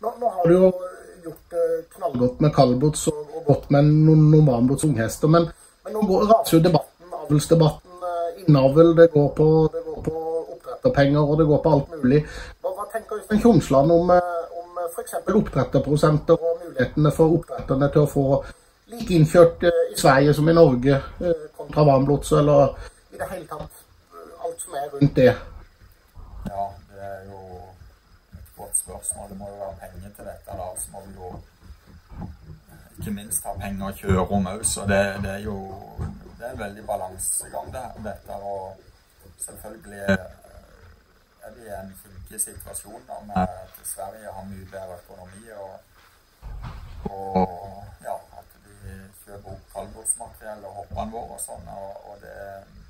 Nå har du jo gjort knallgodt med kaldbots og godt med noen varmbots unghester, men nå raser jo debatten, avlsdebatten, innavl, det går på oppdretterpenger og det går på alt mulig. Hva tenker Øystein Tjomsland om for eksempel oppdretterprosenter og mulighetene for oppdretterne til å få like innkjørt i Sverige som i Norge kontra varmblods, eller i det hele tatt alt som rundt det? Ja, det jo et godt spørsmål. Det må jo være penger til dette da, så må vi jo ikke minst ha penger å kjøre om også, så det er jo en veldig balansegang dette, og selvfølgelig vi i en kinkig situasjon da, med at Sverige har mye bedre økonomi, og ja, at vi kjøper opp kaldbotsmateriell og hoppene våre og sånn, og det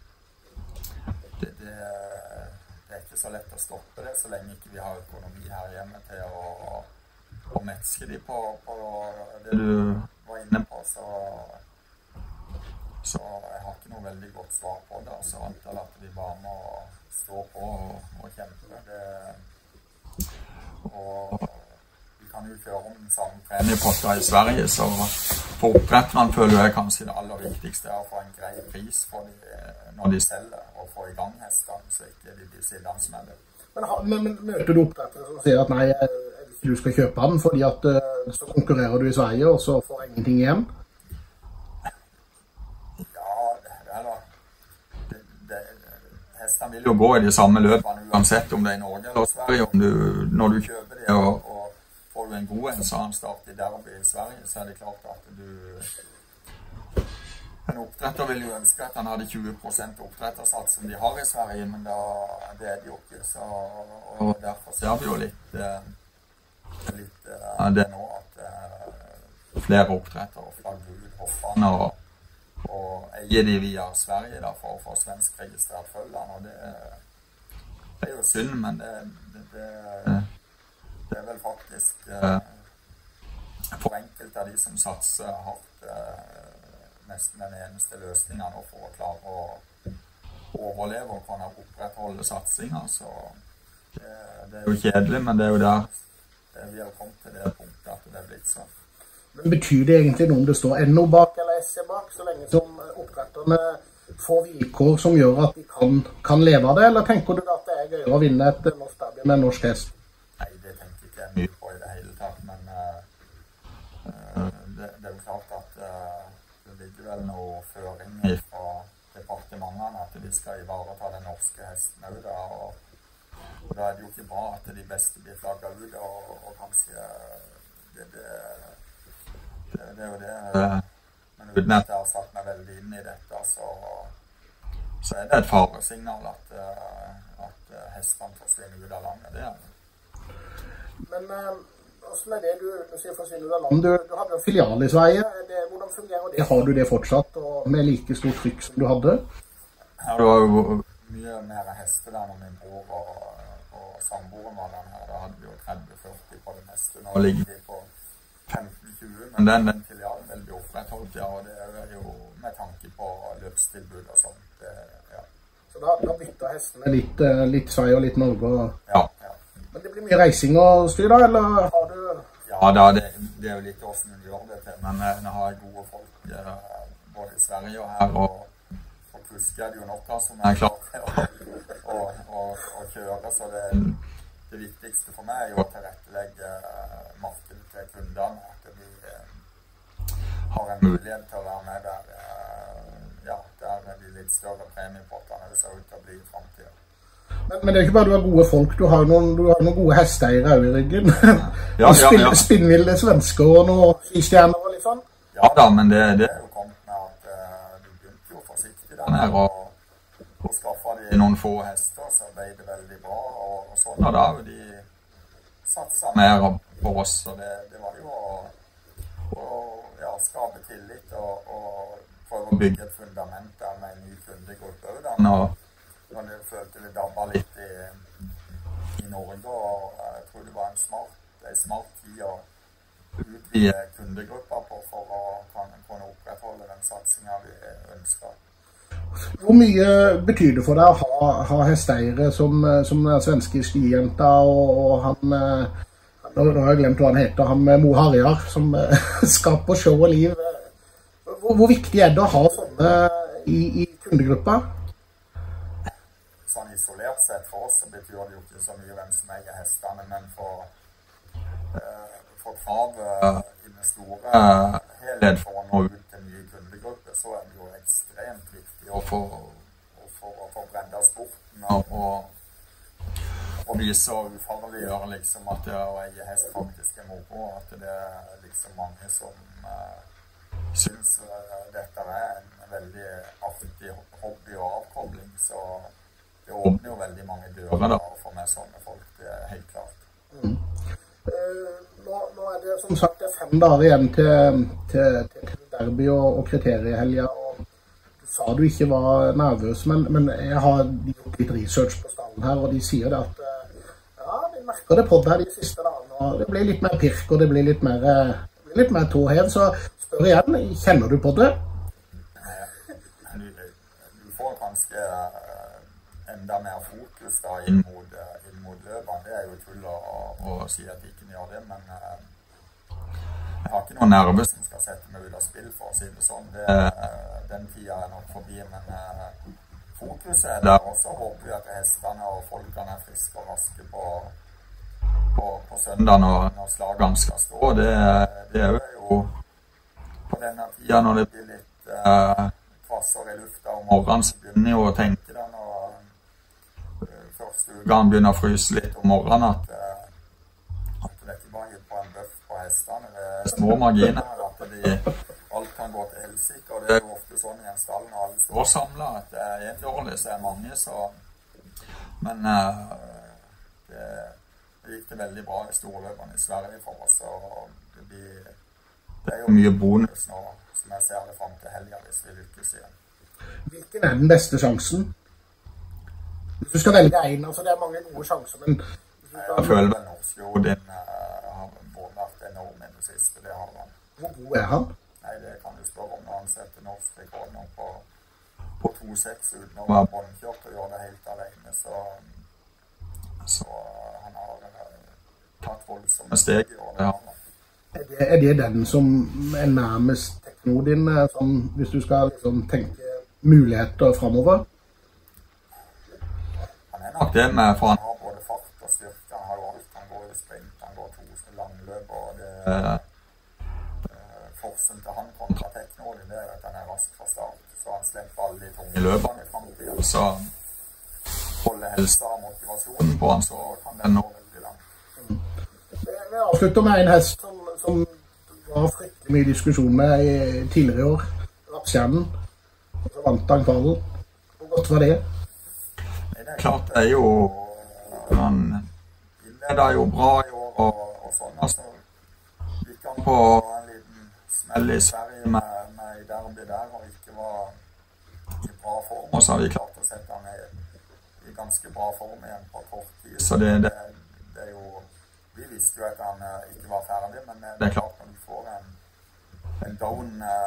er ikke så lett å stoppe det så lenge ikke vi har økonomi her hjemme til å metske de på det du var inne på, så jeg har ikke noe veldig godt svar på det, så antall at vi bare må stå på og kjempe og vi kan jo kjøre om den samme premiepotta i Sverige, så for oppdretterne føler jeg kanskje det aller viktigste å få en grei pris for når de selger, og få i gang hestene, så ikke de blir siddende med det. Men møter du oppdrettere som sier at nei, du skal kjøpe den, fordi at så konkurrerer du i Sverige, og så får ingenting igjen? Hestene vil jo gå i de samme løpene uansett om det er i Norge eller Sverige. Når du kjøper det og får du en god en, så har han startet i derby i Sverige, så er det klart at en oppdretter vil jo ønske at han hadde 20% oppdrettersats som de har i Sverige, men det er de jo ikke, og derfor ser vi jo litt det nå at flere oppdrettere flagger ut hoppene og eier de via Sverige da, for å få svensk registrert følgene, og det er jo synd, men det er vel faktisk for enkelte av de som satser hardt nesten den eneste løsningen for å klare å overleve og kunne opprettholde satsingen, så det er jo kjedelig, men det er jo der vi har kommet til det punktet at det er blitt sånn. Men betyr det egentlig noe om det står NO bak eller SE bak, så lenge som oppdretterne får vilkår som gjør at de kan leve av det, eller tenker du at det er gøyere å vinne et norsk derby med en norsk hest? Nei, det tenker ikke jeg mye på i det hele tatt, men det er jo klart at det ligger vel noe føring fra departementene at de skal ivareta den norske hesten også da, og da er det jo ikke bra at de beste blir flagget ut, og kanskje det er jo det, men uten at jeg har satt meg veldig inn i dette, så er det et faresignal at hestene forsvinner ut av landet, det er det. Men hvordan er det du sier forsvinner ut av landet? Du hadde en filial i Sverige, hvordan fungerer det? Har du det fortsatt, og med like stort trykk som du hadde? Ja, det var jo mye mer hester der når min bror og samboeren var der her, da hadde vi jo 30-40 på det meste, nå ligger de på 15-20, men den filialen vil bli opprettholdt, ja, og det er jo med tanke på løpstilbud og sånt, ja. Så da bytter hestene litt Sverige og litt Norge? Ja. Men det blir mye reising og styr da, eller har du? Ja da, det er jo litt hvordan hun gjør det til, men nå har jeg gode folk både i Sverige og her, og kusker er det jo nok som er klart til å kjøre, så det viktigste for meg er jo å tilrettelegge markedet til kundene, at de har en mulighet til å være med der, der de litt større premiepottene det ser ut til å bli i fremtiden. Men det er ikke bare du har gode folk, du har noen gode hesteire i ryggen. Ja. Spinnvilde svensker og noen skistjerner og litt sånn. Ja da, men det er jo kommet med at du begynte jo forsiktig der nede, og skaffet de noen få hester, så ble det veldig bra, og sånn, og da har de satset mer på oss, og det var jo å skape tillit og prøve å bygge et fundament der med en ny kundegruppe og når jeg følte det dabba litt i Norge, og jeg tror det var en smart tid å utvide kundegrupper for å kunne opprettholde den satsingen vi ønsker. Hvor mye betyr det for deg å ha hesteire som den svenske skijenta, og han Nå har jeg glemt hva han heter, han med Mo Harjar, som skaper show og liv. Hvor viktig er det å ha sånne i kundegruppa? Sånn isolert sett for oss så betyr det jo ikke så mye hvem som eier hestene, men for travet i den store helhet for å nå ut til nye kundegrupper, så er det jo ekstremt viktig å få brenda sporten og vise og ufarliggjøre liksom at det å eie hest faktisk er moro, at det er liksom mange som synes dette er en veldig artig hobby og avkobling, så det åpner jo veldig mange dører da, å få med sånne folk, det er helt klart. Nå er det som sagt 5 dager igjen til derby og kriteriehelga, og du sa du ikke var nervøs, men jeg har gjort litt research på stallen her, og de sier det at vi merker det på det de siste dagene, og det blir litt mer pirk, og det blir litt mer tåhev, så spør igjen, kjenner du på det? Du får kanskje enda mer fokus da inn mot løpene. Det er jo tull å si at ikke gjør det, men jeg har ikke noen nerver som skal sette meg ut av spill, for å si det sånn. Den tida er nok forbi, men fokuset er der, og så håper vi at hestene og folkene er friske og raske på søndag når slagene skal stå. Det er jo på denne tida når det blir litt kvasser i lufta om morgenen, så begynner jo å tenke da når første uken begynner å fryse litt om morgenen at det ikke bare gir på en bøff på hestene. Det er små marginer her, at alt kan gå til helsike, og det er jo ofte sånn i en stall når alle står samlet, at det er en dårlig, så er mange, så men det gikk det veldig bra i storløpene i Sverige for oss, og det er jo mye bonus nå, som jeg ser det frem til helga hvis vi lykkes igjen. Hvilken er den beste sjansen? Hvis du skal velge en, altså det er mange gode sjanser, men jeg føler vel norsk Odin har vært enorm i det siste, det har han. Hvor god er han? Nei, det kan du spørre om når han setter norsk rekord nå på 2,6 uten å være båndkjørt og gjøre det helt alene, så han har tatt voldsomme steg i år, det har han. Er det den som er nærmest teknodin, sånn, hvis du skal liksom tenke muligheter fremover? Han er nok det med, for han har både fart og styrke, han har jo alt, han går i sprint, han går 2 langløp, og det forskjellen til han kontra teknodin, det er at han er rask fra start, så han slipper alle de tunge løpene i fremtiden, og så holder helsa og motivasjonen på han, så kan den nå veldig langt. Vi avslutter med en hest som var fryktelig mye diskusjon med tidligere i år, Rappstjernen, og så vant han kvallen. Hvor godt var det? Det er klart, det er jo han innleder jo bra i år og sånn, altså gikk han på en liten smell i Sverige med i derby der og ikke var i bra form, og så har vi klart å sette han i ganske bra form igjen på kort tid, så det er jo, vi visste jo at han ikke var ferdig, men det er klart når du får en down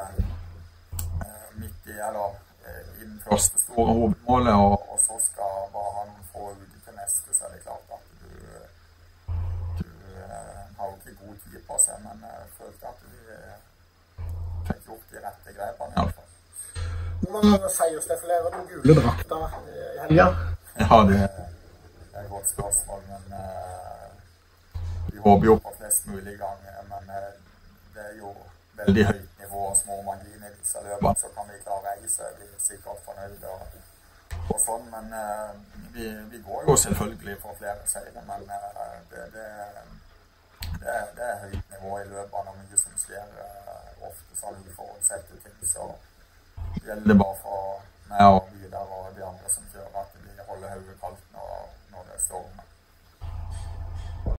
midt i, eller i den første store hovedmålet, og så skal bare ha noen få uker til neste, så er det klart at du har jo ikke god tid på seg, men jeg følte at vi fikk gjort de rette grepene i alle fall. Hvor mange seiersdefilerer du gule drakter i helga? Ja, det er et godt spørsmål, men vi håper jo på flest mulig ganger, men det er jo veldig høyt nivå og små marginer i disse løpene, så kan vi klare å reise, vi er sikkert fornøyde og sånn, men vi går jo selvfølgelig for flere seire, men det er høyt nivå i løpene, og mye som skjer ofte så uforutsette ting, så det gjelder bare for meg og videre og de andre som kjører at vi holder hodet kaldt når det stormer.